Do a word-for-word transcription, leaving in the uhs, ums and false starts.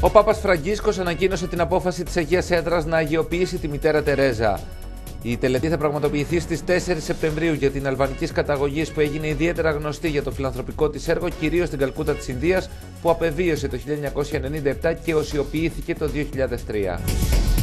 Ο Πάπας Φραγκίσκος ανακοίνωσε την απόφαση της Αγίας Έδρας να αγιοποιήσει τη μητέρα Τερέζα. Η τελετή θα πραγματοποιηθεί στις τέσσερις Σεπτεμβρίου για την αλβανικής καταγωγής που έγινε ιδιαίτερα γνωστή για το φιλανθρωπικό της έργο, κυρίως στην Καλκούτα της Ινδίας, που απεβίωσε το χίλια εννιακόσια ενενήντα επτά και οσιοποιήθηκε το δύο χιλιάδες τρία.